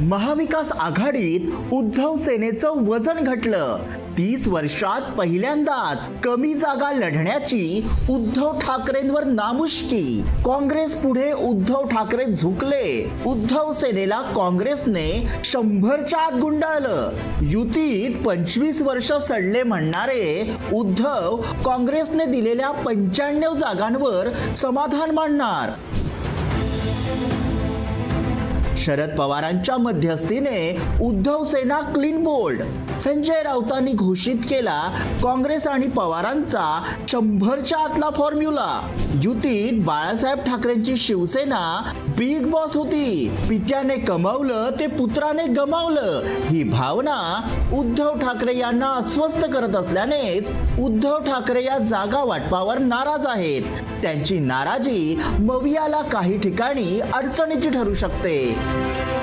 महाविकास आघाडीत उद्धव सेनेचं वजन घटलं। 30 वर्षात पहिल्यांदाच कमी जागा लढण्याची उद्धव ठाकरेंवर नामुष्की। काँग्रेस पुढे उद्धव ठाकरे झुकले। उद्धव सेनेला काँग्रेसने 100च्या आत गुंडाळलं। युतीत 25 वर्ष सडले म्हणणारे उद्धव काँग्रेसने दिलेल्या 95 जागांवर समाधान मानणार। शरद पवारांच्या मध्यस्थीने उद्धव सेना क्लीन बोल्ड। संजय राऊतांनी घोषित केला काँग्रेस आणि पवारांचा 100च्या आतला फॉर्म्युला। युतीत बाळासाहेब ठाकरेंची शिवसेना बिग बॉस होती। पित्याने कमावलं ते पुत्राने गमावलं, ही भावना उद्धव ठाकरे यांना अस्वस्थ करत असल्यानेच उद्धव ठाकरे या जागा वाटपावर नाराज आहेत। त्यांची नाराजी मवियाला काही ठिकाणी अडचणीची ठरू शकते।